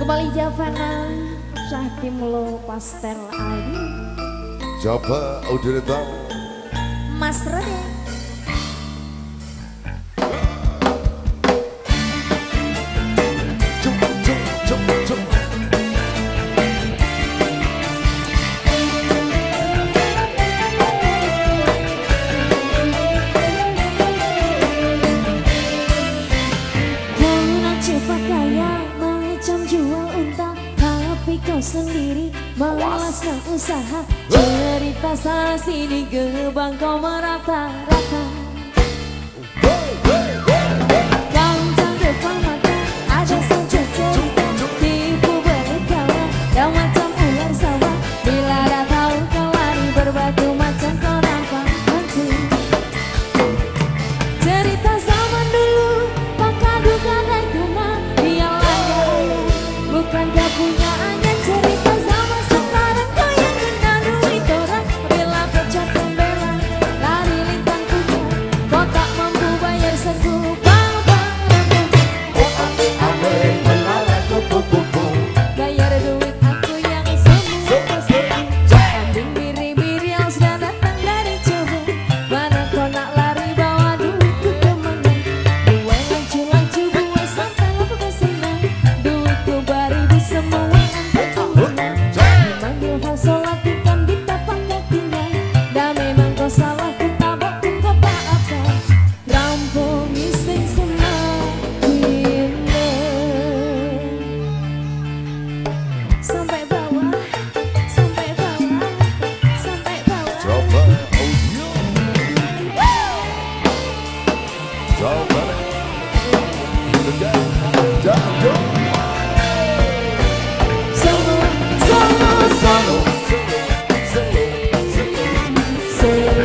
Kembali Javana Syahtim lo pastel ayu. Coba udah tahu Mas Rode. Kau sendiri malas nak usaha cerita sana sini gebang kau merata-rata. Gancang depan mata ada saja cerita tipu berkala yang macam ular sawah. Bila dah tahu kau lari berbatu macam kau nampak hantu. Cerita zaman dulu pakadu kadang kena dia lagi bukan kau punya aneh. Cerita sama sekarang kau yang kena duit orang. Bila pecat pembela lari lintang punya kau tak mampu bayar sengguh bang-bang bayar duit aku yang semua kambing biri-biri yang sudah datang dari coba. Mana kau nak lari bawa duitku kemana. Buai lancu-lancu buai santai apa kau senang. Duitku beribu semua sholat bukan ditapak kakinya. Dan memang kau salah ku tabok ku kau tak apa. Rampung iseng semakin sampai bawah, sampai bawah, sampai bawah. coba audio coba Solo, solo, solo, solo,